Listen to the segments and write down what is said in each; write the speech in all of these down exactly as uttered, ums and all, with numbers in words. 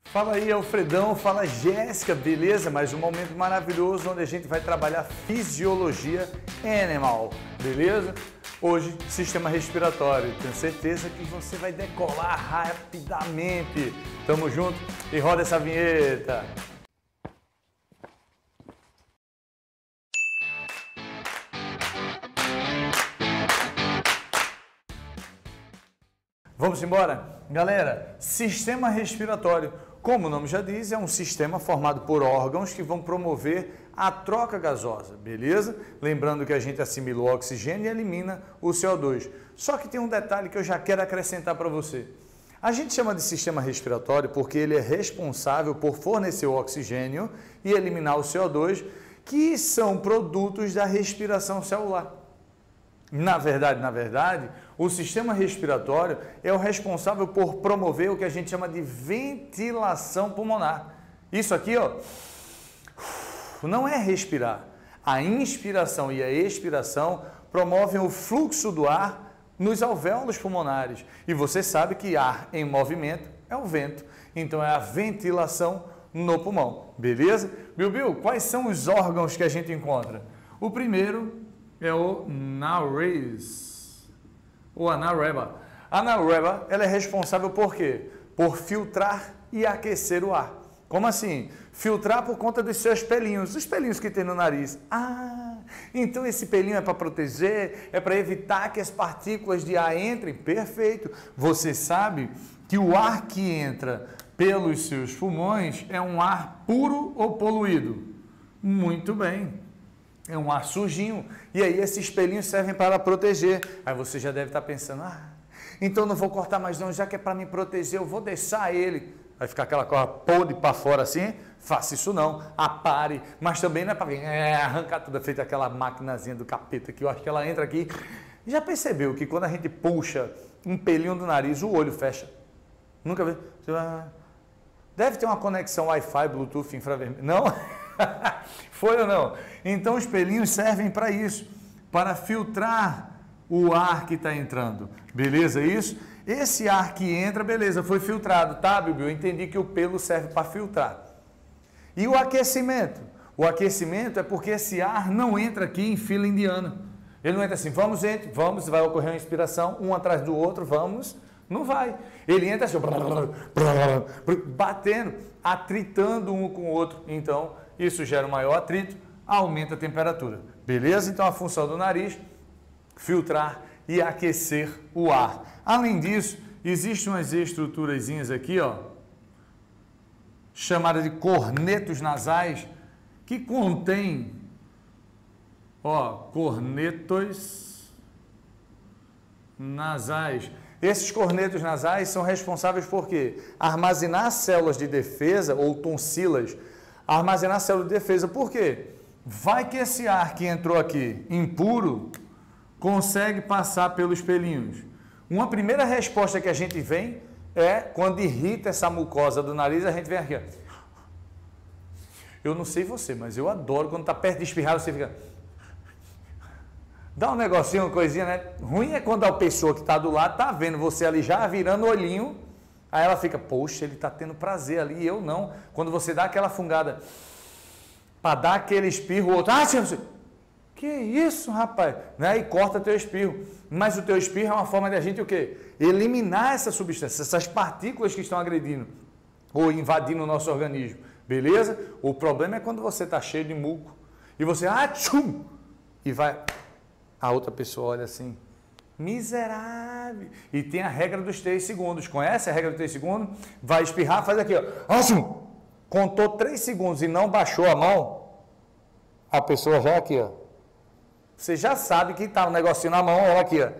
Fala aí, Alfredão, fala Jéssica, beleza? Mais um momento maravilhoso onde a gente vai trabalhar fisiologia animal, beleza? Hoje, sistema respiratório. Tenho certeza que você vai decolar rapidamente. Tamo junto e roda essa vinheta. Vamos embora? Galera, sistema respiratório, como o nome já diz, é um sistema formado por órgãos que vão promover a troca gasosa, beleza? Lembrando que a gente assimila o oxigênio e elimina o C O dois. Só que tem um detalhe que eu já quero acrescentar para você. A gente chama de sistema respiratório porque ele é responsável por fornecer o oxigênio e eliminar o C O dois, que são produtos da respiração celular. Na verdade, na verdade, o sistema respiratório é o responsável por promover o que a gente chama de ventilação pulmonar. Isso aqui, ó, não é respirar. A inspiração e a expiração promovem o fluxo do ar nos alvéolos pulmonares. E você sabe que ar em movimento é o vento. Então, é a ventilação no pulmão. Beleza? Bilbil, quais são os órgãos que a gente encontra? O primeiro é o nares, ou anaereba. A anaereba, ela é responsável por quê? Por filtrar e aquecer o ar. Como assim? Filtrar por conta dos seus pelinhos, os pelinhos que tem no nariz. Ah, então esse pelinho é para proteger, é para evitar que as partículas de ar entrem? Perfeito. Você sabe que o ar que entra pelos seus pulmões é um ar puro ou poluído? Muito bem. É um ar sujinho. E aí esses pelinhos servem para proteger. Aí você já deve estar pensando, ah, então não vou cortar mais não, já que é para me proteger, eu vou deixar ele. Vai ficar aquela coisa podre para fora assim? Faça isso não, apare. Mas também não é para é, arrancar tudo, feito aquela maquinazinha do capeta que eu acho que ela entra aqui. Já percebeu que quando a gente puxa um pelinho do nariz, o olho fecha? Nunca viu? Deve ter uma conexão Wi-Fi, Bluetooth, infravermelho. Não? Foi ou não? Então os pelinhos servem para isso, para filtrar o ar que está entrando. Beleza isso? Esse ar que entra, beleza, foi filtrado, tá, Bibi? Eu entendi que o pelo serve para filtrar. E o aquecimento? O aquecimento é porque esse ar não entra aqui em fila indiana. Ele não entra assim, vamos, gente, vamos, vai ocorrer uma inspiração, um atrás do outro, vamos. Não vai. Ele entra assim, batendo, atritando um com o outro. Então, isso gera um maior atrito, aumenta a temperatura. Beleza? Então, a função do nariz, filtrar e aquecer o ar. Além disso, existem umas estruturazinhas aqui, ó, chamadas de cornetos nasais, que contém, ó, cornetos nasais. Esses cornetos nasais são responsáveis por quê? Armazenar células de defesa ou tonsilas. Armazenar células de defesa. Por quê? Vai que esse ar que entrou aqui impuro consegue passar pelos pelinhos. Uma primeira resposta que a gente vem é quando irrita essa mucosa do nariz, a gente vem aqui. Ó. Eu não sei você, mas eu adoro quando está perto de espirrar, você fica... Dá um negocinho, uma coisinha, né? Ruim é quando a pessoa que está do lado está vendo você ali já virando o olhinho, aí ela fica, poxa, ele está tendo prazer ali, eu não. Quando você dá aquela fungada para dar aquele espirro, o outro, ah, você... que isso, rapaz? Né? E corta teu espirro. Mas o teu espirro é uma forma de a gente o quê? Eliminar essa substância, essas partículas que estão agredindo ou invadindo o nosso organismo, beleza? O problema é quando você está cheio de muco e você, ah, tchum, e vai... A outra pessoa olha assim, miserável. E tem a regra dos três segundos. Conhece a regra dos três segundos? Vai espirrar, faz aqui, ó. Ótimo! Contou três segundos e não baixou a mão, a pessoa já aqui, ó. Você já sabe que tá um negocinho na mão, ela aqui, ó.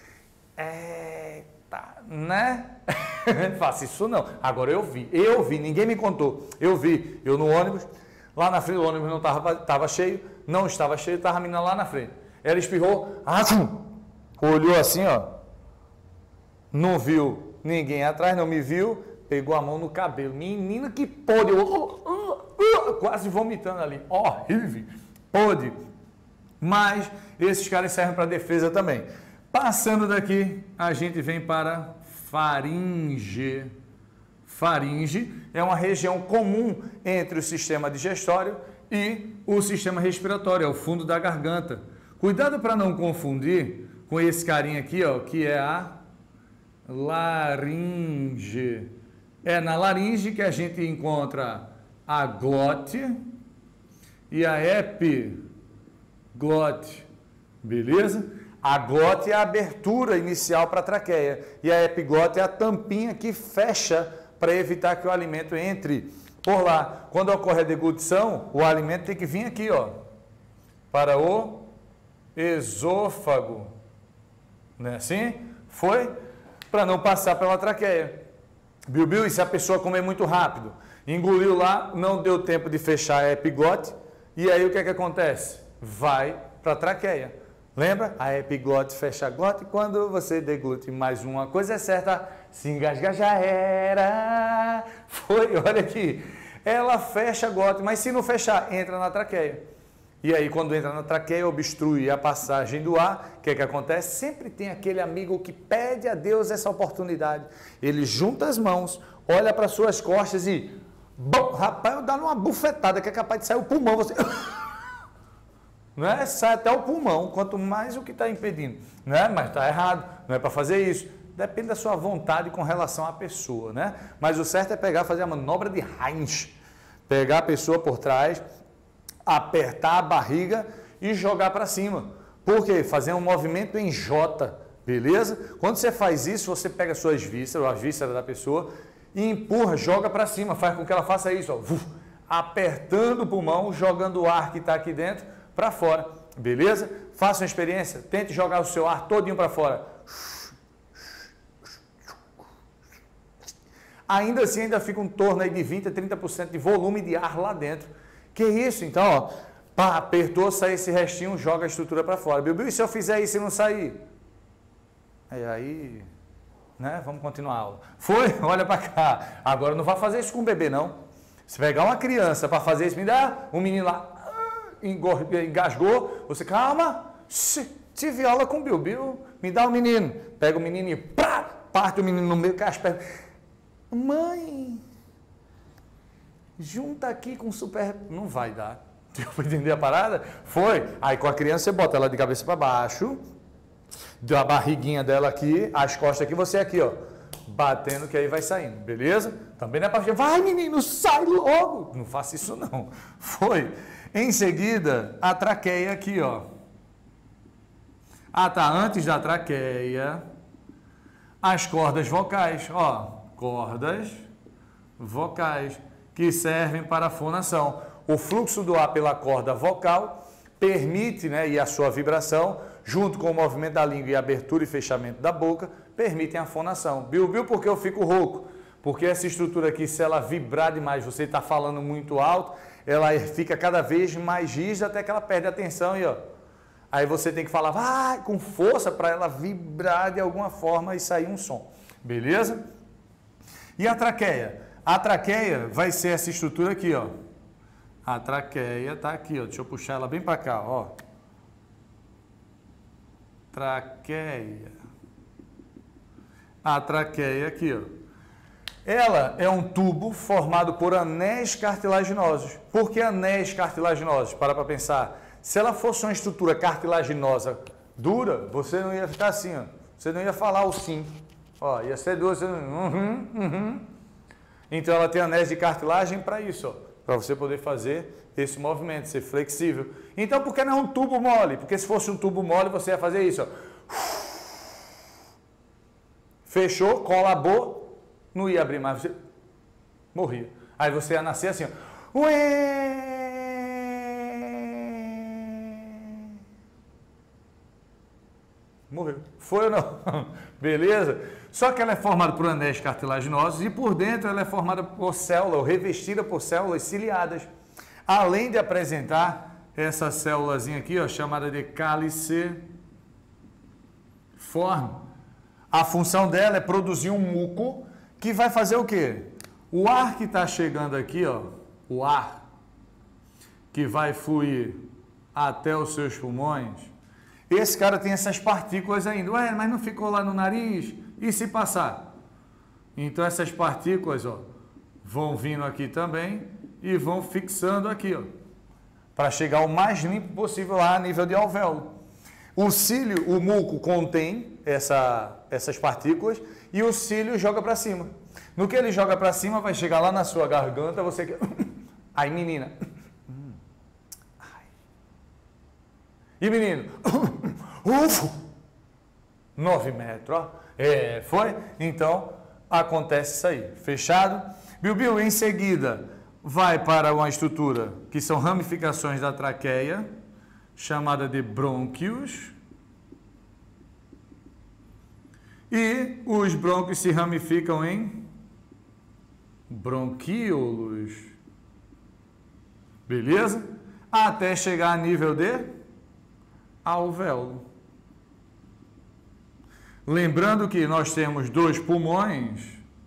Eita, né? Faça isso não. Agora eu vi, eu vi, ninguém me contou. Eu vi, eu no ônibus, lá na frente o ônibus não estava tava cheio, não estava cheio, estava a menina lá na frente. Ela espirrou, olhou assim, ó, não viu ninguém atrás, não me viu, pegou a mão no cabelo. Menina, que pode, quase vomitando ali, horrível, pode. Mas esses caras servem para defesa também. Passando daqui, a gente vem para faringe. faringe é uma região comum entre o sistema digestório e o sistema respiratório, é o fundo da garganta. Cuidado para não confundir com esse carinha aqui, ó, que é a laringe. É na laringe que a gente encontra a glote e a epiglote, beleza? A glote é a abertura inicial para a traqueia e a epiglote é a tampinha que fecha para evitar que o alimento entre por lá. Quando ocorre a deglutição, o alimento tem que vir aqui, ó, para o esôfago, não é assim? Foi? Para não passar pela traqueia. Biu, biu, e se a pessoa comer muito rápido, engoliu lá, não deu tempo de fechar a epiglote, e aí o que é que acontece? Vai para a traqueia. Lembra? A epiglote fecha a glote, quando você deglute mais uma coisa é certa, se engasgar já era. Foi, olha aqui. Ela fecha a glote, mas se não fechar, entra na traqueia. E aí, quando entra na traqueia, obstrui a passagem do ar, o que é que acontece? Sempre tem aquele amigo que pede a Deus essa oportunidade. Ele junta as mãos, olha para suas costas e... Bom, rapaz, dá uma bufetada que é capaz de sair o pulmão. Você... Não é? Sai até o pulmão, quanto mais o que está impedindo. Não é? Mas está errado, não é para fazer isso. Depende da sua vontade com relação à pessoa, né? Mas o certo é pegar, fazer a manobra de Heinz. Pegar a pessoa por trás, apertar a barriga e jogar para cima. Por quê? Fazer um movimento em J, beleza? Quando você faz isso, você pega suas vísceras, as vísceras da pessoa, e empurra, joga para cima, faz com que ela faça isso, ó, uf, apertando o pulmão, jogando o ar que está aqui dentro para fora, beleza? Faça uma experiência, tente jogar o seu ar todinho para fora. Ainda assim, ainda fica um torno aí de vinte a trinta por cento de volume de ar lá dentro. Que isso? Então, ó, pá, apertou, sai esse restinho, joga a estrutura para fora. Biu, biu, e se eu fizer isso e não sair? É aí, né? Vamos continuar a aula. Foi? Olha para cá. Agora não vai fazer isso com o bebê, não. Se pegar uma criança para fazer isso, me dá um menino lá, engasgou, você, calma, tive aula com o Biu, Biu, me dá o menino. Pega o menino e pá, parte o menino no meio, cai as pernas. Mãe, junta aqui com super... Não vai dar. Deu para entender a parada? Foi. Aí com a criança você bota ela de cabeça para baixo, a barriguinha dela aqui, as costas aqui, você aqui, ó, batendo que aí vai saindo, beleza? Também não é para... Vai, menino, sai logo. Não faça isso não. Foi. Em seguida, a traqueia aqui, ó. Ah, tá. Antes da traqueia, as cordas vocais, ó. Cordas vocais que servem para a fonação. O fluxo do ar pela corda vocal permite, né, e a sua vibração, junto com o movimento da língua e abertura e fechamento da boca, permitem a fonação. Biu, biu, porque eu fico rouco? Porque essa estrutura aqui, se ela vibrar demais, você está falando muito alto, ela fica cada vez mais rígida até que ela perde a tensão e ó. Aí você tem que falar vai, com força para ela vibrar de alguma forma e sair um som. Beleza? E a traqueia? A traqueia vai ser essa estrutura aqui, ó. A traqueia tá aqui, ó. Deixa eu puxar ela bem para cá, ó. Traqueia. A traqueia aqui, ó. Ela é um tubo formado por anéis cartilaginosos. Por que anéis cartilaginosos? Para para pensar. Se ela fosse uma estrutura cartilaginosa dura, você não ia ficar assim, ó. Você não ia falar o sim. Ó, ia ser dura, você não... Uhum, uhum. Então ela tem anéis de cartilagem para isso, ó. Para você poder fazer esse movimento, ser flexível. Então por que não é um tubo mole? Porque se fosse um tubo mole, você ia fazer isso, ó. Fechou, colabou, não ia abrir mais, você morria. Aí você ia nascer assim, ó. Ué! Morreu. Foi ou não? Beleza? Só que ela é formada por anéis cartilaginosos e por dentro ela é formada por células, ou revestida por células ciliadas. Além de apresentar essa célulazinha aqui, ó, chamada de caliciforme. A função dela é produzir um muco que vai fazer o quê? O ar que está chegando aqui, ó, o ar que vai fluir até os seus pulmões, esse cara tem essas partículas ainda. Ué, mas não ficou lá no nariz? E se passar? Então essas partículas, ó, vão vindo aqui também e vão fixando aqui, ó, para chegar o mais limpo possível lá a nível de alvéolo. O cílio, o muco contém essa, essas partículas e o cílio joga para cima. No que ele joga para cima, vai chegar lá na sua garganta, você... Aí, menina... E menino? Ufo! nove metros, ó. É, foi? Então, acontece isso aí. Fechado? Bilbil, em seguida, vai para uma estrutura que são ramificações da traqueia, chamada de brônquios. E os brônquios se ramificam em bronquíolos. Beleza? Até chegar a nível de alvéolo. Lembrando que nós temos dois pulmões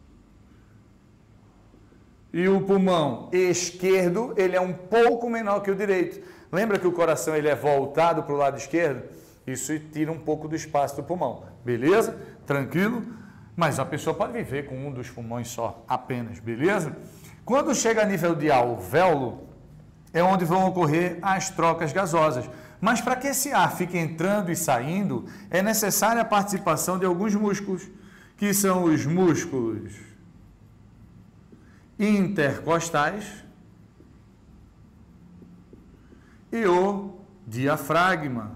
e o pulmão esquerdo, ele é um pouco menor que o direito. Lembra que o coração ele é voltado para o lado esquerdo? Isso tira um pouco do espaço do pulmão. Beleza? Tranquilo? Mas a pessoa pode viver com um dos pulmões só, apenas. Beleza? Quando chega a nível de alvéolo, é onde vão ocorrer as trocas gasosas. Mas para que esse ar fique entrando e saindo, é necessária a participação de alguns músculos, que são os músculos intercostais e o diafragma.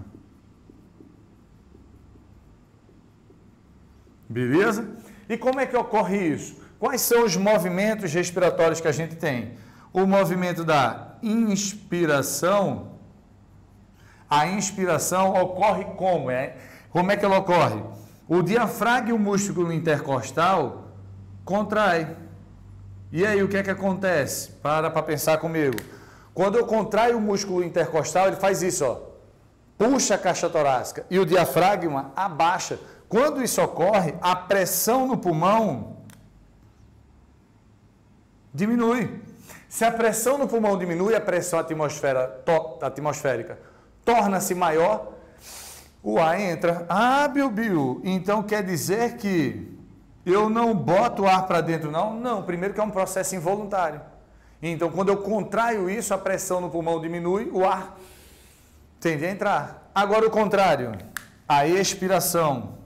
Beleza? E como é que ocorre isso? Quais são os movimentos respiratórios que a gente tem? O movimento da inspiração. A inspiração ocorre como? É? Como é que ela ocorre? O diafragma e o músculo intercostal contrai. E aí, o que é que acontece? Para para pensar comigo. Quando eu contraio o músculo intercostal, ele faz isso, ó. Puxa a caixa torácica e o diafragma abaixa. Quando isso ocorre, a pressão no pulmão diminui. Se a pressão no pulmão diminui, a pressão atmosfera, to, atmosférica torna-se maior, o ar entra. Ah, Bilbil, então quer dizer que eu não boto o ar para dentro, não? Não, primeiro que é um processo involuntário. Então, quando eu contraio isso, a pressão no pulmão diminui, o ar tende a entrar. Agora, o contrário, a expiração.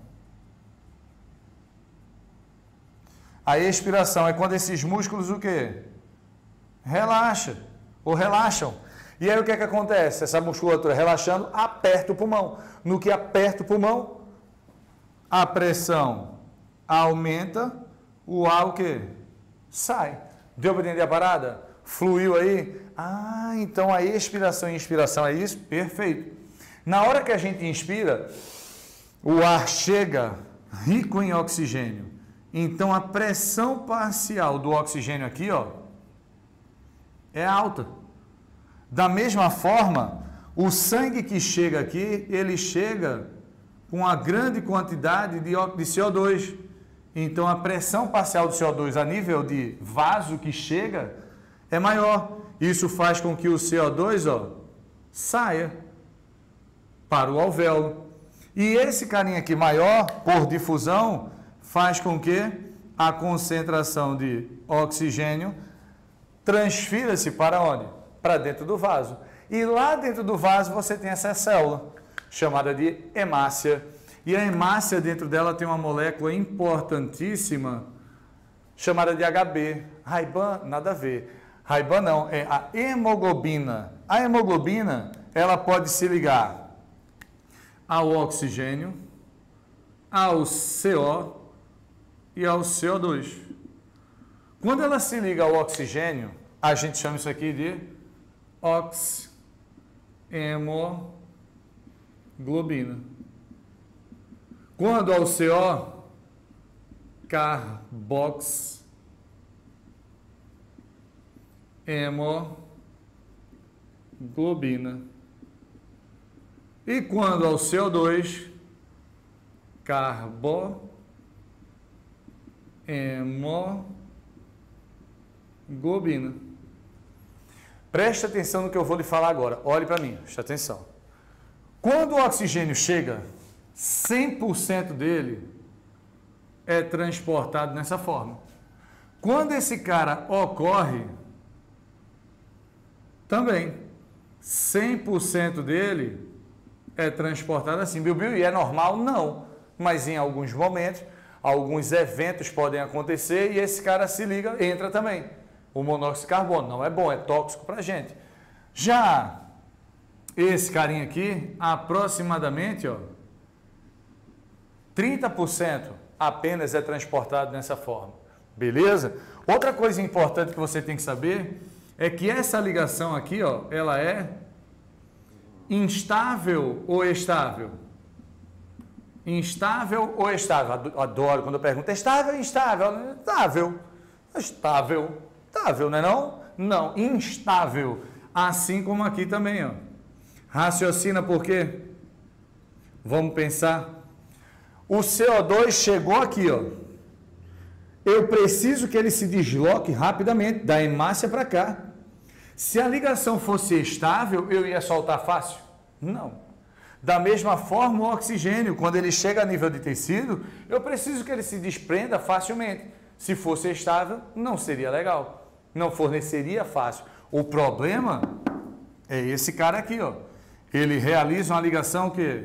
A expiração é quando esses músculos o quê? Relaxa, ou relaxam. E aí o que é que acontece? Essa musculatura relaxando aperta o pulmão. No que aperta o pulmão, a pressão aumenta, o ar o quê? Sai. Deu para entender a parada? Fluiu aí? Ah, então a expiração e inspiração é isso? Perfeito. Na hora que a gente inspira, o ar chega rico em oxigênio. Então a pressão parcial do oxigênio aqui, ó, é alta. Da mesma forma, o sangue que chega aqui, ele chega com uma grande quantidade de C O dois. Então, a pressão parcial do C O dois a nível de vaso que chega é maior. Isso faz com que o C O dois, ó, saia para o alvéolo. E esse carinha aqui maior, por difusão, faz com que a concentração de oxigênio transfira-se para onde? Para dentro do vaso. E lá dentro do vaso você tem essa célula, chamada de hemácia. E a hemácia, dentro dela, tem uma molécula importantíssima, chamada de H B. Ray-Ban, nada a ver. Ray-Ban não, é a hemoglobina. A hemoglobina, ela pode se ligar ao oxigênio, ao C O e ao C O dois. Quando ela se liga ao oxigênio, a gente chama isso aqui de oxhemoglobina. Quando ao C O, carboxhemoglobina. E quando ao C O dois, carbohemoglobina. Preste atenção no que eu vou lhe falar agora. Olhe para mim, preste atenção. Quando o oxigênio chega, cem por cento dele é transportado nessa forma. Quando esse cara ocorre, também, cem por cento dele é transportado assim. Bill, Bill, e é normal? Não. Mas em alguns momentos, alguns eventos podem acontecer e esse cara se liga, entra também. O monóxido de carbono não é bom, é tóxico para a gente. Já esse carinha aqui, aproximadamente, ó, trinta por cento apenas é transportado dessa forma. Beleza? Outra coisa importante que você tem que saber é que essa ligação aqui, ó, ela é instável ou estável? Instável ou estável? Adoro quando eu pergunto, estável ou instável? Estável. Estável. Estável, não é não? Não, instável. Assim como aqui também, ó. Raciocina por quê? Vamos pensar. O C O dois chegou aqui, ó. Eu preciso que ele se desloque rapidamente, da hemácia para cá. Se a ligação fosse estável, eu ia soltar fácil? Não. Da mesma forma, o oxigênio, quando ele chega a nível de tecido, eu preciso que ele se desprenda facilmente. Se fosse estável, não seria legal. Não forneceria fácil. O problema é esse cara aqui, ó. Ele realiza uma ligação que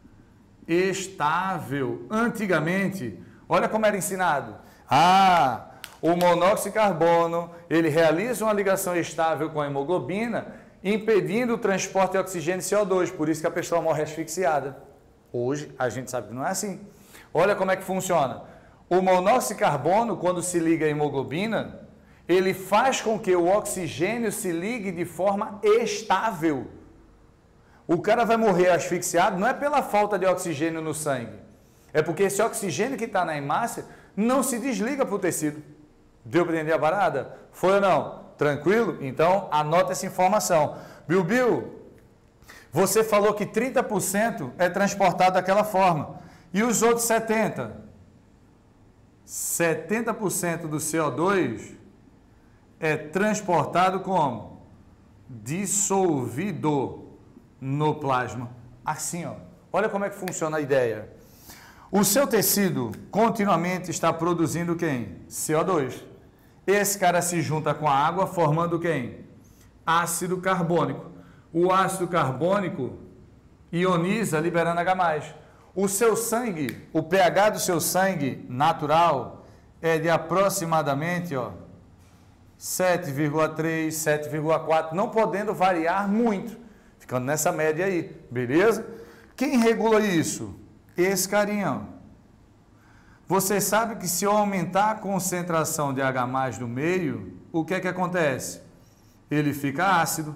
estável. Antigamente, olha como era ensinado. Ah, o monóxido de carbono, ele realiza uma ligação estável com a hemoglobina, impedindo o transporte de oxigênio e C O dois, por isso que a pessoa morre asfixiada. Hoje, a gente sabe que não é assim. Olha como é que funciona. O monóxido de carbono, quando se liga à hemoglobina, ele faz com que o oxigênio se ligue de forma estável. O cara vai morrer asfixiado não é pela falta de oxigênio no sangue, é porque esse oxigênio que está na hemácia não se desliga para o tecido. Deu para entender a parada? Foi ou não? Tranquilo? Então, anota essa informação. Bill, Bill, você falou que trinta por cento é transportado daquela forma. E os outros setenta por cento? setenta por cento do C O dois é transportado como? Dissolvido no plasma. Assim, ó. Olha como é que funciona a ideia. O seu tecido continuamente está produzindo quem? C O dois. Esse cara se junta com a água, formando quem? Ácido carbônico. O ácido carbônico ioniza, liberando H mais. O seu sangue, o pH do seu sangue natural é de aproximadamente, ó, sete vírgula três, sete vírgula quatro, não podendo variar muito, ficando nessa média aí, beleza? Quem regula isso? Esse carinha, ó. Você sabe que se eu aumentar a concentração de H mais no meio, o que é que acontece? Ele fica ácido.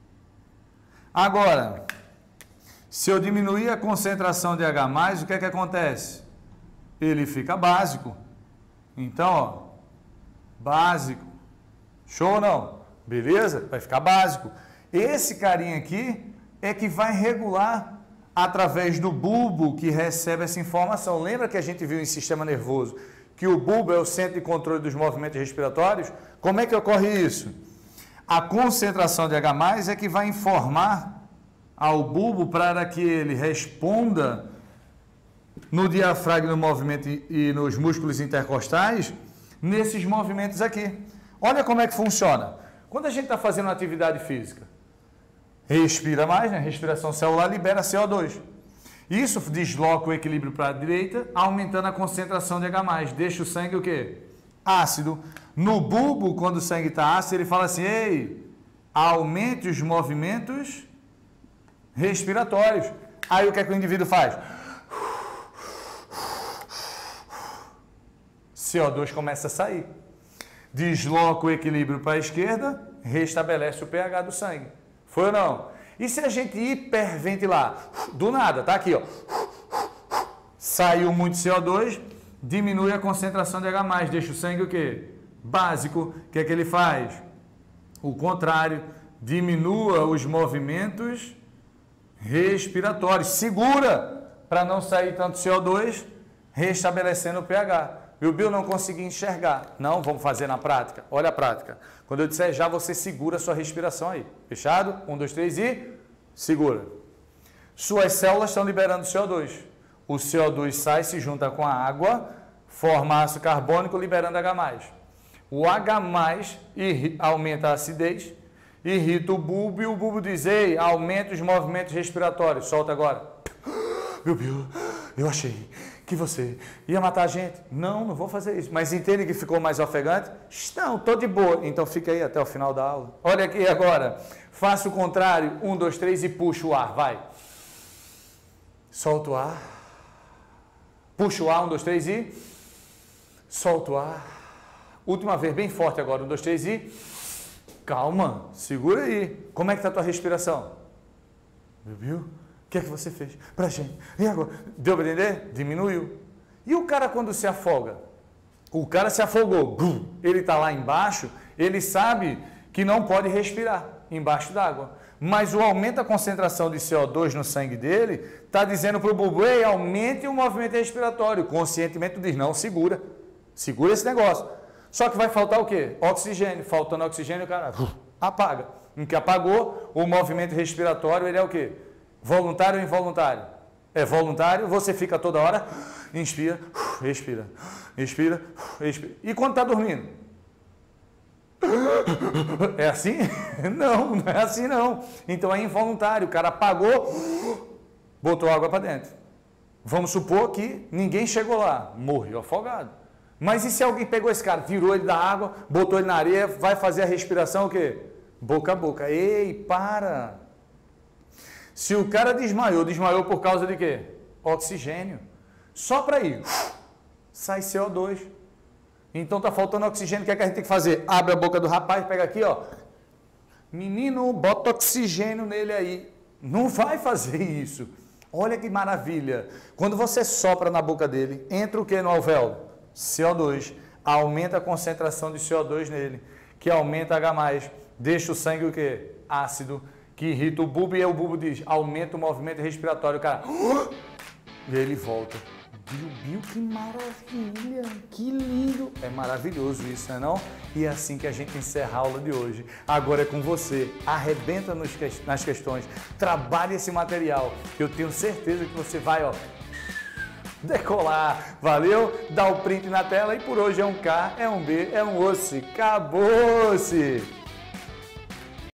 Agora, se eu diminuir a concentração de H mais, o que é que acontece? Ele fica básico. Então, ó, básico. Show ou não? Beleza? Vai ficar básico. Esse carinha aqui é que vai regular através do bulbo que recebe essa informação. Lembra que a gente viu em sistema nervoso que o bulbo é o centro de controle dos movimentos respiratórios? Como é que ocorre isso? A concentração de H mais é que vai informar ao bulbo para que ele responda no diafragma, no movimento e nos músculos intercostais, nesses movimentos aqui. Olha como é que funciona. Quando a gente está fazendo uma atividade física, respira mais, né? Respiração celular libera C O dois. Isso desloca o equilíbrio para a direita, aumentando a concentração de H mais. Deixa o sangue o quê? Ácido. No bulbo, quando o sangue está ácido, ele fala assim, ei, aumente os movimentos respiratórios. Aí o que é que o indivíduo faz? C O dois começa a sair. Desloca o equilíbrio para a esquerda, restabelece o pH do sangue. Foi ou não? E se a gente hiperventilar? Do nada, tá aqui, ó. Saiu muito C O dois, diminui a concentração de H mais, deixa o sangue o quê? Básico. O que é que ele faz? O contrário, diminua os movimentos respiratórios. Segura para não sair tanto C O dois, restabelecendo o pH. E o Bill não conseguia enxergar. Não, vamos fazer na prática. Olha a prática. Quando eu disser já, você segura a sua respiração aí. Fechado? Um, dois, três e segura. Suas células estão liberando C O dois. O C O dois sai, se junta com a água, forma ácido carbônico liberando H mais. O H mais aumenta a acidez, irrita o bulbo e o bulbo diz, ei, aumenta os movimentos respiratórios. Solta agora. Meu Deus, eu achei que você ia matar a gente. Não, não vou fazer isso. Mas entende que ficou mais ofegante? Não, estou de boa. Então fica aí até o final da aula. Olha aqui agora. Faça o contrário. Um, dois, três e puxa o ar. Vai. Solta o ar. Puxa o ar. Um, dois, três e... Solta o ar. Última vez, bem forte agora. Um, dois, três e... Calma. Segura aí. Como é que está a tua respiração? Viu? O que é que você fez pra gente? E agora? Deu para entender? Diminuiu. E o cara quando se afoga? O cara se afogou. Ele está lá embaixo, ele sabe que não pode respirar embaixo d'água. Mas o aumento da concentração de C O dois no sangue dele está dizendo para o bulbo, ei, aumente o movimento respiratório. Conscientemente diz, não, segura. Segura esse negócio. Só que vai faltar o quê? Oxigênio. Faltando oxigênio, o cara apaga. Em que apagou, o movimento respiratório, ele é o quê? Voluntário ou involuntário? É voluntário, você fica toda hora, inspira, respira, inspira, respira. E quando está dormindo? É assim? Não, não é assim não. Então é involuntário, o cara apagou, botou água para dentro. Vamos supor que ninguém chegou lá, morreu afogado. Mas e se alguém pegou esse cara, tirou ele da água, botou ele na areia, vai fazer a respiração o quê? Boca a boca. Ei, para! Se o cara desmaiou, desmaiou por causa de quê? Oxigênio. Só para ir, sai C O dois. Então tá faltando oxigênio, o que é que a gente tem que fazer? Abre a boca do rapaz, pega aqui, ó. Menino, bota oxigênio nele aí. Não vai fazer isso. Olha que maravilha. Quando você sopra na boca dele, entra o que no alvéolo? C O dois. Aumenta a concentração de C O dois nele, que aumenta H mais. Deixa o sangue o quê? Ácido. Que irrita o bulbo e o bulbo diz, aumenta o movimento respiratório, o cara, e ele volta. Bill, Bill, que maravilha, que lindo. É maravilhoso isso, não é não? E é assim que a gente encerra a aula de hoje. Agora é com você, arrebenta nos, nas questões, trabalhe esse material, que eu tenho certeza que você vai, ó, decolar. Valeu? Dá o print na tela e por hoje é um K, é um B, é um osso. Acabou-se!